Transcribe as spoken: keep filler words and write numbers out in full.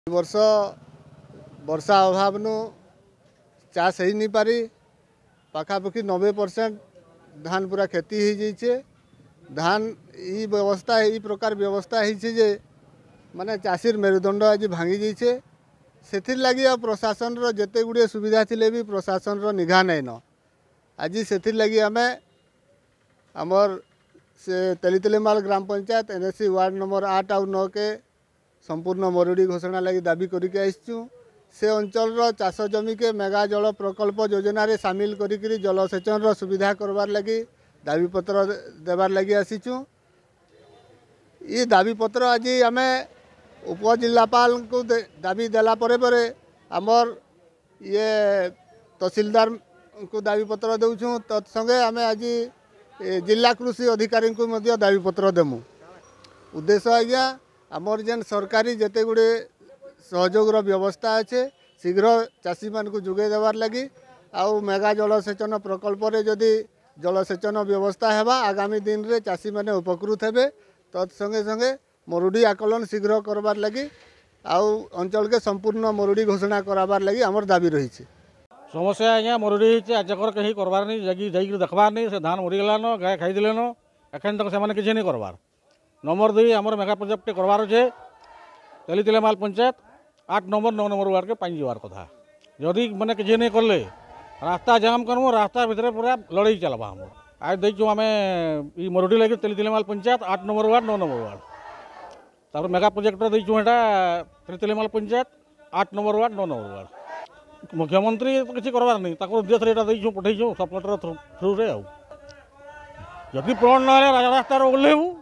वर्ष वर्षा अभाव नु चाष हो नहीं पारी पाखापाखि नब्बे परसेंट धान पूरा खेती हो जाइए। धान ई व्यवस्था ई प्रकार व्यवस्था है माने चाषीर मेरुदंड आज भांगी जाइए। से लगी आ प्रशासन जिते गुड़े सुविधा थिले भी प्रशासन निघा नहीं न आज से लगी आम आमर से तेलीतेलीमाल ग्राम पंचायत एनएससी वार्ड नंबर आठ आउ नौ के संपूर्ण मरुड़ी घोषणा लगी दाबी करके आसचु। से अंचल चाष जमी के मेगा जल प्रकल्प योजना रे सामिल करी जलसेचन सुविधा करवार लगी दाबी पत्र देवार लगी आसीचु। ये दाबी पत्र आज आम उपजिलापाल को दाबी देला परे परे आमर ये तहसीलदार को दाबी पत्र देउछुं। तत्संगे आम आज जिला कृषि अधिकारी को मध्य दाबी पत्र देमु। उद्देश्य आज्ञा आमर जेन सरकारी जेते गुड़े सहयोग व्यवस्था अच्छे शीघ्र चाषी मान को जोगे देवार लगी आउ मेगा जलसेचन प्रकल्प रे जदि जलसेचन व्यवस्था हेबा आगामी दिन रे चाषी माने उपकृत हेबे। तत्संगे संगे मरुड़ी आकलन शीघ्र करबार लगी आउ अंचल के संपूर्ण मरुड़ी घोषणा कराबार लगी आमर दाबी रही है। समस्या आज्ञा मरुड़ी आजकर कहीं करबार नहीं जगी जाइए देखबार नहीं से धान मरीगलान गाय खाईदेलेन एखन तक से किसी नहीं करबार। नंबर दुई आमर मेगा प्रोजेक्ट करबार अच्छे तेलीतेलीमाल पंचायत आठ नंबर नौ नंबर वार्ड के पानी जबार कथा जदि मैंने किसी नहीं करले रास्ता जाम करमु रास्ता भितर पूरा लड़ाई चलबा हम आज देखु आम मरुड़ी लगे तेलीतेलीमाल पंचायत आठ नंबर वार्ड नौ नंबर वार्ड तापर मेगा प्रोजेक्ट देखु एटा तेलीतेलीमाल पंचायत आठ नंबर वार्ड नौ नंबर वार्ड मुख्यमंत्री तो किसी करवार नहीं उद्देश्य यहाँ देखु पठेचु सब लेटर थ्रू रे जदि पूरण ना रास्तार ओल्हेबू